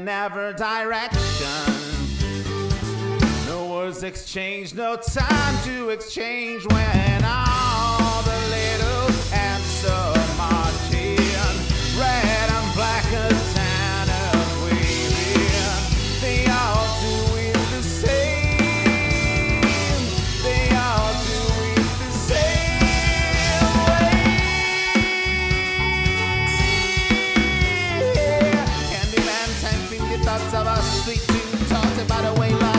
in every direction. No words exchanged, no time to exchange when all the little ants are marching, red and black antennas waving. They all do it the same. They all do it the same way. Candyman tempting the thoughts of us, sweet tune taught about a way life.